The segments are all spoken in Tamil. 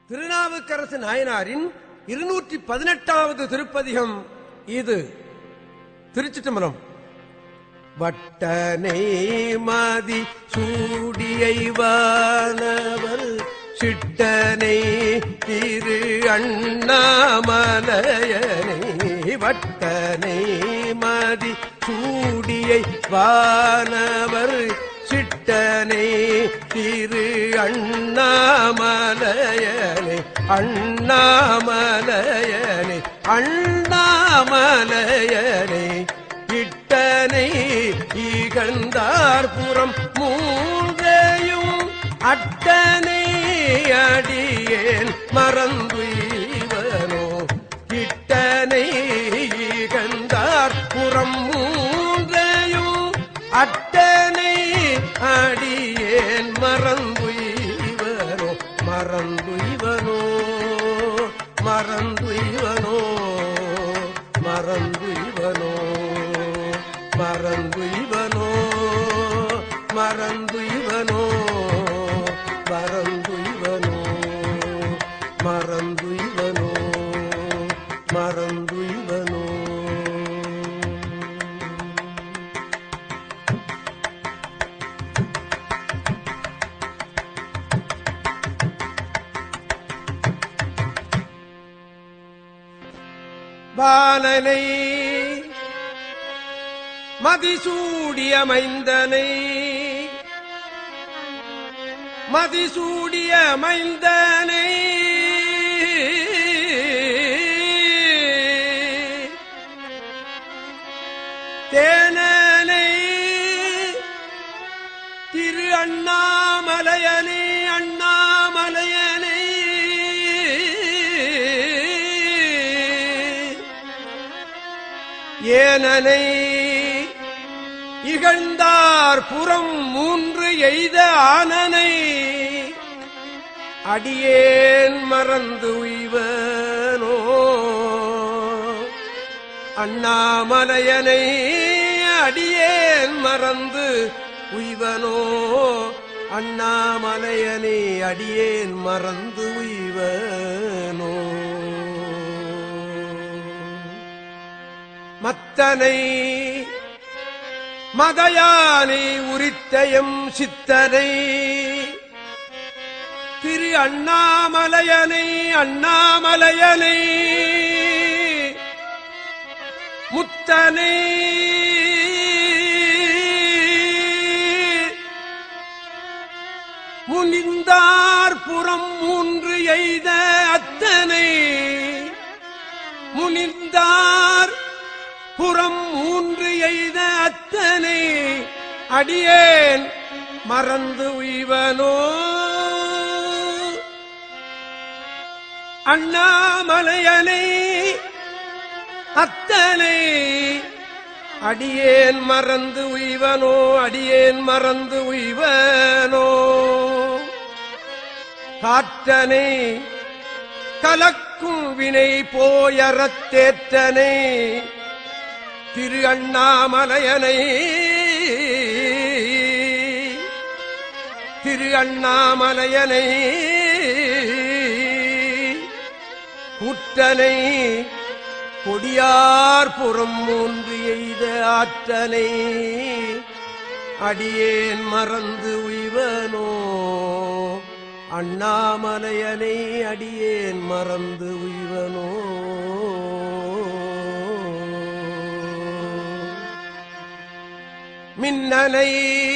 திருநாவுக்கரசு நாயனாரின் 218வது திருப்பதிகம் இது. திருச்சிற்றம்பலம். வட்டனை மதி சூடியை வானவர் சிட்டனை திரு அண்ணாமலையனை வட்டனை மதி சூடியை வானவர் சிட்டனை திரு அண்ணாமலையனை அண்ணாமலையனை அண்ணாமலையனை இட்டனை இகழ்ந்தார்புறம் மூன்றையும் அட்டனை அடியேன் மறந்துவனோ இட்டனை இகழ்ந்தார்புறம் மூன்றையும் அட்டனை அடியேன் மறந்துவனோ மறந்துவனோ மறந்துவனோ மறந்துவனோ மறந்துவனோ மறந்துவனோ மறந்துவனோ மறந்துவனோ மறந்துவனோ. பாலனை மதிசூடிய மைந்தனை மதிசூடிய மைந்தனை தேனனை திரு அண்ணாமலையனை அண்ணாமலையனை ஏனனை இகழ்ந்தார் புறம் மூன்று எய்த ஆனனை அடியேன் மறந்து உய்வனோ அண்ணாமலையனை அடியேன் மறந்து உய்வனோ அண்ணாமலையனை அடியேன் மறந்து உய்வனோ. மத்தனை மதயானை உரித்தயம் சித்தனை திரு அண்ணாமலையனை அண்ணாமலையனை முத்தனை முனிந்தார் புறம் மூன்று எய்த அத்தனை முனிந்தார் புறம் மூன்று எய்த அத்தனை அடியேன் மறந்து உய்வனோ அண்ணாமலையனை அத்தனை அடியேன் மறந்து உய்வனோ அடியேன் மறந்து உய்வனோ. காற்றனை கலக்கும் வினை போயறத்தேற்றனை திரு அண்ணாமலையனை திரு அண்ணாமலையனை கூற்றனை கொடியார் புறம் மூன்று எய்த ஆற்றனை அடியேன் மறந்து உய்வனோ அண்ணாமலையனை அடியேன் மறந்து உய்வனோ. மின்னனை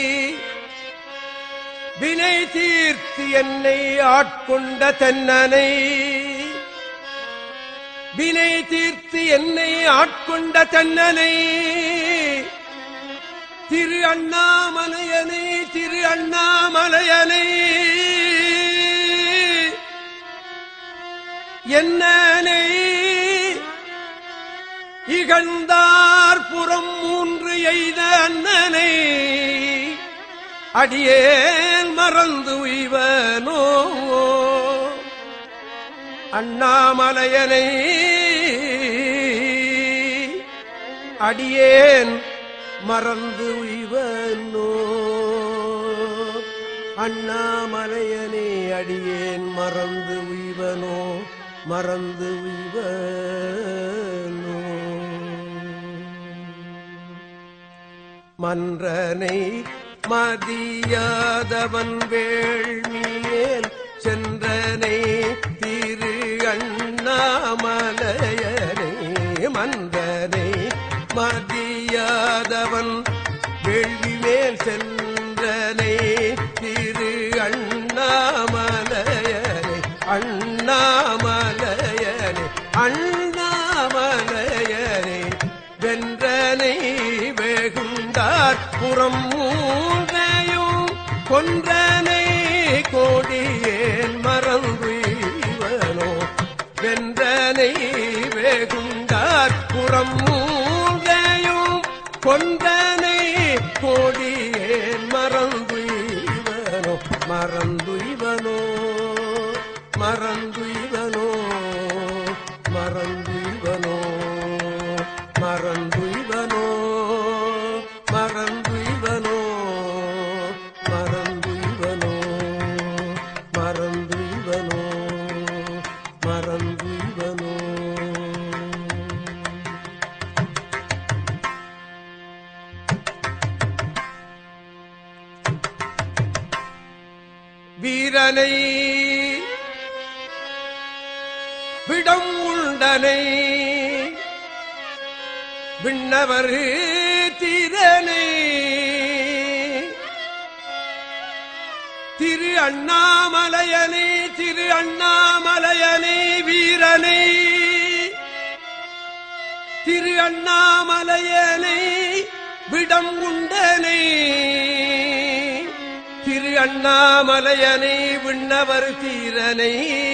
வினை தீர்த்து என்னை ஆட்கொண்ட தென்னனை வினை தீர்த்து என்னை ஆட்கொண்ட தென்னனை திரு அண்ணாமலையனை திரு அண்ணாமலையனை என்னனை இகழ்ந்தார் புறம் மூன்று எய்த அண்ணனை அடியேன் மறந்து உய்வனோ அண்ணாமலையனை அடியேன் மறந்து உய்வனோ அண்ணாமலையனை அடியேன் மறந்து உய்வனோ. உய்வனோ மறந்து உய்வனோ. மன்றனை மதியாதவன் வேள்மியேல் சென்றனை திரு அண்ணாமலையனை. மன்றனை மதியாதவன் வேள்வி மேல் சென்றனை திரு அண்ணாமலையனை. அண்ணாமலையனை அண்ணாமலையனை வென்றனை வெகுண்டார் புறம் மூன்றையும் கொன்றனை கோடியேன் மறந்துய்வனோ. வென்றனை வெகுண்டார் புறம் மூன்றையும் கொன்றனை கோடியேன் மறந்துய்வனோ. மறந்துய்வனோ மறந்துய்வனோ மறந்துய்வனோ மறந்துய்வனோ மறந்துய்வனோ மறந்துய்வனோ மறந்துய்வனோ மறந்துய்வனோ. வீரனை விடம் உண்டனை விண்ணவர் திறனை திரு அண்ணாமலையனை. திரு அண்ணாமலையனை வீரனை திரு அண்ணாமலையனை விடம் உண்டனை. திரு அண்ணாமலையனை விண்ணவர் தீரனை.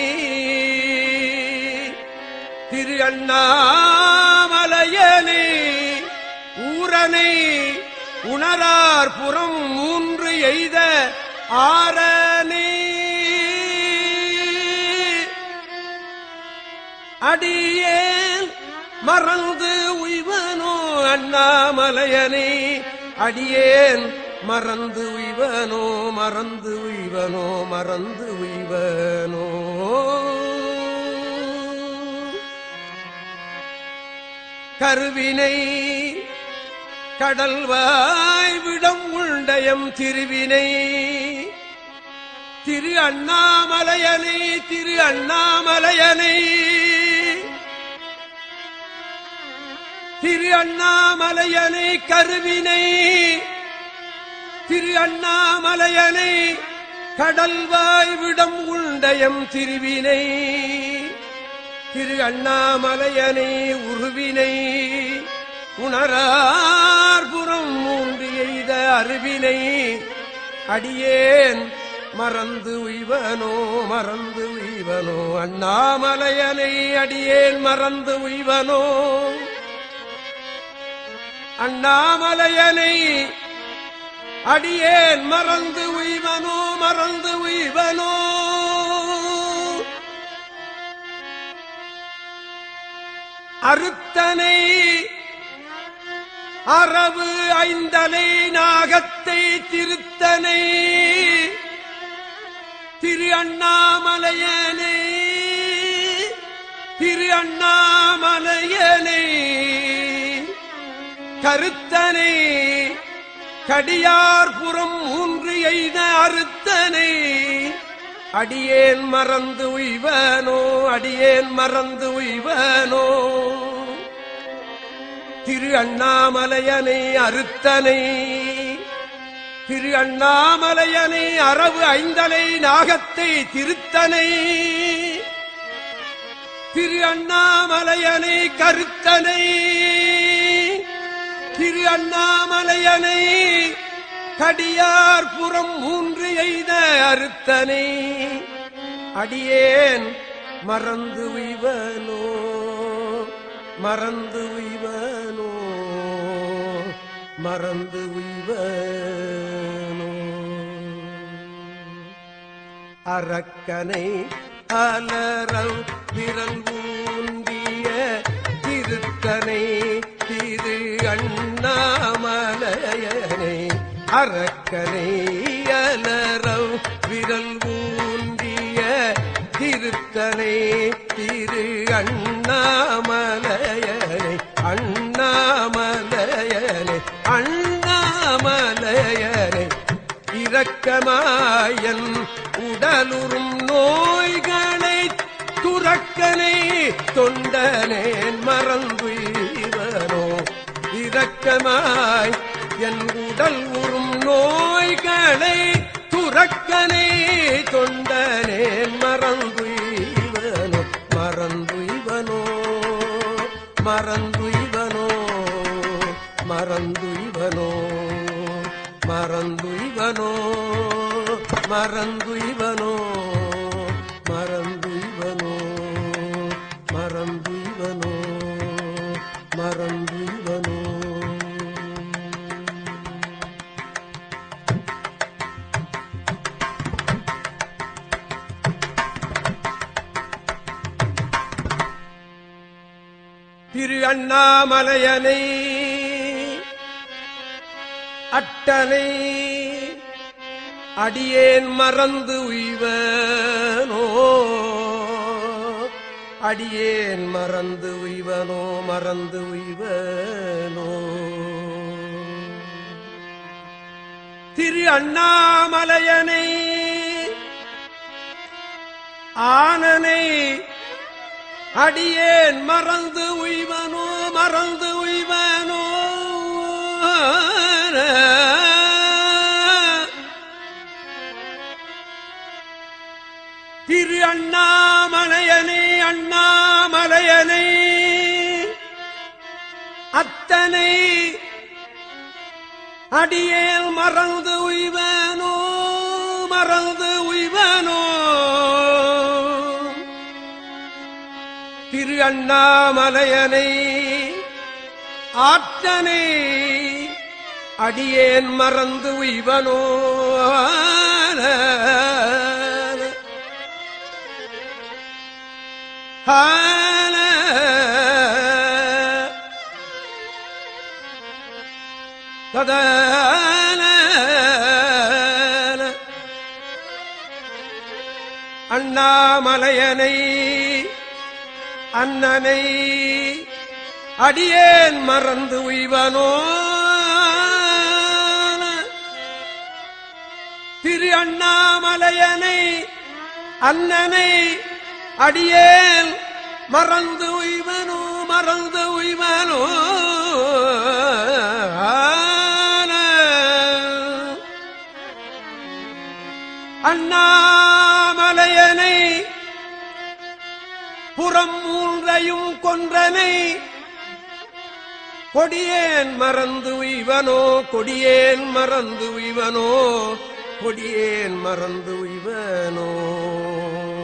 திரு அண்ணாமலையனை ஊரனை உணரார் புறம் மூன்று எய்த ஆரனை. அடியேன் மறந்து உய்வனோ அண்ணாமலையனை. அடியேன் மறந்து உய்வனோ மறந்து உய்வனோ மறந்து உய்வனோ. கருவினை கடல்வாய் விடம் உண்டயம் திருவினை. திரு அண்ணாமலையனை திரு அண்ணாமலையனை திரு அண்ணாமலையனை கருவினை. திரு அண்ணாமலையனை கடல்வாய் விடம் உண்டயம் திருவினை. திரு அண்ணாமலையனை உருவினை உணரார் புறம் மூன்று எய்த அருவினை. அடியேன் மறந்து உய்வனோ மறந்து உய்வனோ அண்ணாமலையனை. அடியேன் மறந்து உய்வனோ அண்ணாமலையனை. அடியேன் மறந்து உய்வனோ மறந்து உய்வனோ. அறுத்தனை அரவு ஐந்தலை நாகத்தை திருத்தனை. திரு அண்ணாமலையனை திரு அண்ணாமலையனை கருத்தனை கடியார் புறம் மூன்று எய்த அறுத்தனை. அடியேன் மறந்து உய்வனோ அடியேன் மறந்து உய்வனோ. திரு அண்ணாமலையனை அறுத்தனை. திரு அண்ணாமலையனை அரவு ஐந்தலை நாகத்தை திருத்தனை. திரு அண்ணாமலையனை கருத்தனை. திரு அண்ணாமலையனை கடியார் புறம் மூன்று எய்த அறுத்தனை. அடியேன் மறந்து உய்வனோ மறந்து உய்வனோ மறந்து உய்வனோ. அரக்கனை அலறல் விரல் ஊன்றிய திருத்தனை திரு அண்ணாமலையனை. அரக்கனை அலறல் விரல் ஊன்றிய திருத்தனை திரு அண்ணாமலையனை அண்ணாமலையனை அண்ணாமலையனை இரக்கமாயன் உடலுறும் நோய்களை துறக்கனை தொண்டனேன் மறந்துவனோ இரக்கமாய் என் உடல் உறும் நோய்களை துறக்கனை தொண்டனேன் மறந்துவனோ மறந்துவனோ மறந்துவனோ மறந்துவனோ மறந்துவனோ மறந்துவனோ மறந்துவனோ மறந்துவனோ மறந்துவனோ. திரு அண்ணாமலையனை அட்டனை அடியேன் மறந்து உய்வனோ அடியேன் மறந்து உய்வனோ மறந்து உய்வனோ. திரு அண்ணாமலையனை ஆனனை அடியேன் மறந்து உய்வனோ மறந்து உய்வனோ. திரு அண்ணாமலையனை அண்ணாமலையனை அத்தனை அடியேன் மறந்து உய்வனோ மறந்து உய்வனோ. திரு அண்ணாமலையனை ஆற்றனை அடியேன் மறந்து உய்வனோ. அண்ணாமலையனை அண்ணனை அடியேன் மறந்து உய்வனோ. திரு அண்ணாமலையனை அண்ணனை அடியேன் மறந்து உய்வனோ மறந்து உய்வனோ. அண்ணாமலையனை புறம் மூன்றையும் கொன்றனை கொடியேன் மறந்து உய்வனோ கொடியேன் மறந்து உய்வனோ கொடியேன் மறந்து உய்வனோ.